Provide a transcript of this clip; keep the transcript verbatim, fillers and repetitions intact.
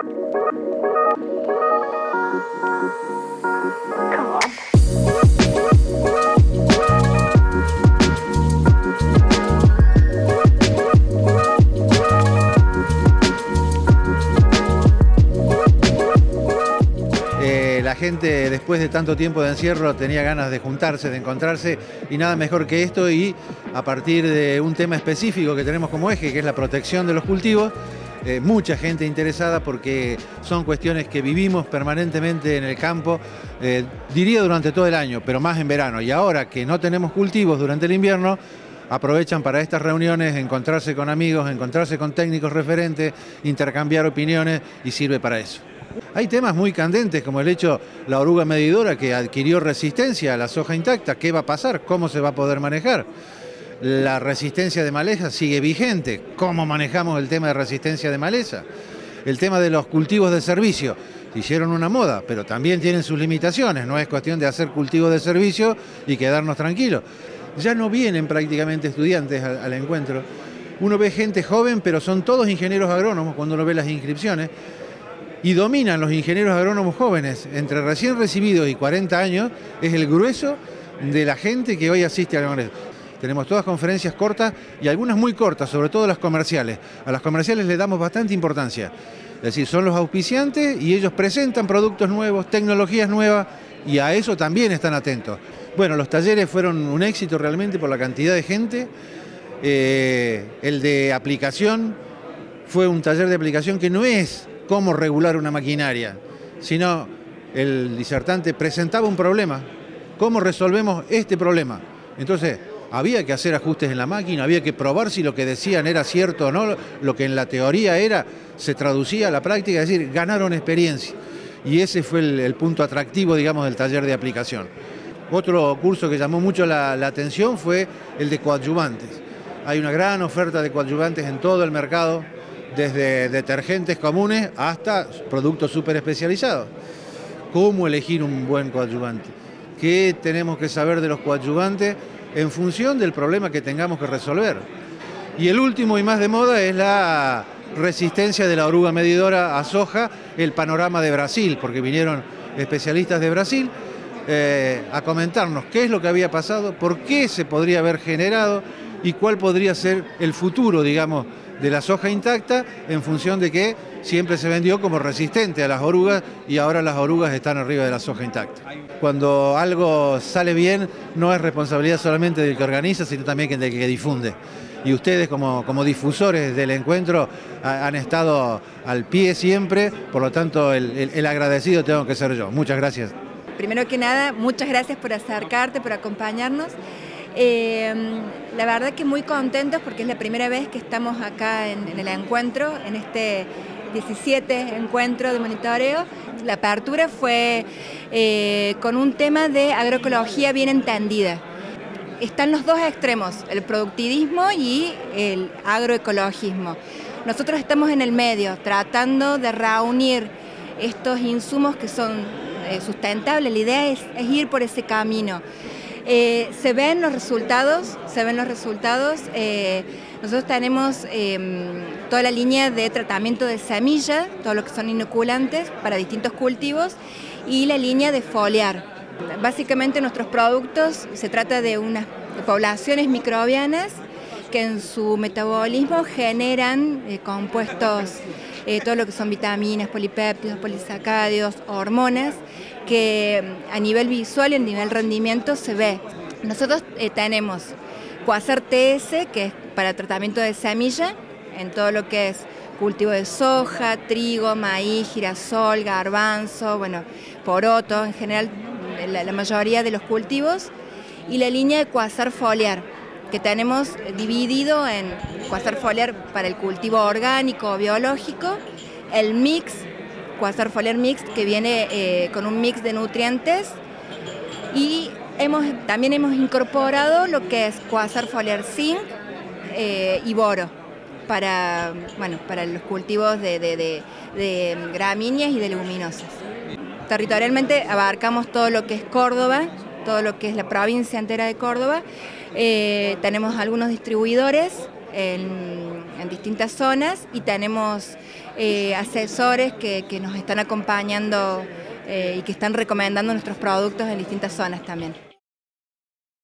La gente, después de tanto tiempo de encierro, tenía ganas de juntarse, de encontrarse, y nada mejor que esto. Y a partir de un tema específico que tenemos como eje, que es la protección de los cultivos, eh, mucha gente interesada, porque son cuestiones que vivimos permanentemente en el campo, eh, diría durante todo el año, pero más en verano. Y ahora que no tenemos cultivos durante el invierno, aprovechan para estas reuniones, encontrarse con amigos, encontrarse con técnicos referentes, intercambiar opiniones, y sirve para eso. Hay temas muy candentes, como el hecho, la oruga medidora que adquirió resistencia a la soja intacta. ¿Qué va a pasar? ¿Cómo se va a poder manejar? La resistencia de maleza sigue vigente. ¿Cómo manejamos el tema de resistencia de maleza? El tema de los cultivos de servicio. Hicieron una moda, pero también tienen sus limitaciones. No es cuestión de hacer cultivos de servicio y quedarnos tranquilos. Ya no vienen prácticamente estudiantes al, al encuentro. Uno ve gente joven, pero son todos ingenieros agrónomos cuando uno ve las inscripciones. Y dominan los ingenieros agrónomos jóvenes, entre recién recibidos y cuarenta años, es el grueso de la gente que hoy asiste al congreso. Tenemos todas conferencias cortas y algunas muy cortas, sobre todo las comerciales. A las comerciales le damos bastante importancia. Es decir, son los auspiciantes y ellos presentan productos nuevos, tecnologías nuevas, y a eso también están atentos. Bueno, los talleres fueron un éxito realmente por la cantidad de gente. Eh, el de aplicación fue un taller de aplicación que no es cómo regular una maquinaria, sino el disertante presentaba un problema, cómo resolvemos este problema. Entonces había que hacer ajustes en la máquina, había que probar si lo que decían era cierto o no, lo que en la teoría era, se traducía a la práctica, es decir, ganaron experiencia. Y ese fue el, el punto atractivo, digamos, del taller de aplicación. Otro curso que llamó mucho la, la atención fue el de coadyuvantes. Hay una gran oferta de coadyuvantes en todo el mercado, desde detergentes comunes hasta productos súper especializados. ¿Cómo elegir un buen coadyuvante? ¿Qué tenemos que saber de los coadyuvantes en función del problema que tengamos que resolver? Y el último y más de moda es la resistencia de la oruga medidora a soja, el panorama de Brasil, porque vinieron especialistas de Brasil eh, a comentarnos qué es lo que había pasado, por qué se podría haber generado y cuál podría ser el futuro, digamos, de la soja intacta, en función de que siempre se vendió como resistente a las orugas y ahora las orugas están arriba de la soja intacta. Cuando algo sale bien, no es responsabilidad solamente del que organiza, sino también del que difunde. Y ustedes, como, como difusores del encuentro, ha, han estado al pie siempre, por lo tanto el, el, el agradecido tengo que ser yo. Muchas gracias. Primero que nada, muchas gracias por acercarte, por acompañarnos. Eh, la verdad que muy contentos porque es la primera vez que estamos acá en, en el encuentro, en este diecisiete encuentro de monitoreo. La apertura fue eh, con un tema de agroecología bien entendida. Están los dos extremos, el productivismo y el agroecologismo. Nosotros estamos en el medio, tratando de reunir estos insumos que son eh, sustentables. La idea es, es ir por ese camino. Eh, se ven los resultados, se ven los resultados. Eh, nosotros tenemos eh, toda la línea de tratamiento de semilla, todo lo que son inoculantes para distintos cultivos, y la línea de foliar. Básicamente nuestros productos se trata de unas poblaciones microbianas que en su metabolismo generan eh, compuestos, eh, todo lo que son vitaminas, polipéptidos, polisacáridos, hormonas, que a nivel visual y a nivel rendimiento se ve. Nosotros eh, tenemos Quasar T S, que es para tratamiento de semilla, en todo lo que es cultivo de soja, trigo, maíz, girasol, garbanzo, bueno, poroto, en general la, la mayoría de los cultivos, y la línea de Quasar Foliar, que tenemos dividido en Quasar Foliar para el cultivo orgánico o biológico, el mix, Quasar Foliar Mix, que viene eh, con un mix de nutrientes, y hemos, también hemos incorporado lo que es Quasar Foliar Zinc eh, y boro para, bueno, para los cultivos de, de, de, de gramíneas y de leguminosas. Territorialmente abarcamos todo lo que es Córdoba, todo lo que es la provincia entera de Córdoba. Eh, tenemos algunos distribuidores en, en distintas zonas y tenemos eh, asesores que, que nos están acompañando eh, y que están recomendando nuestros productos en distintas zonas también.